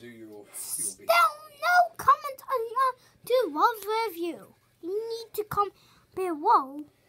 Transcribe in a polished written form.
do your Still no comment on do love review. You need to comment below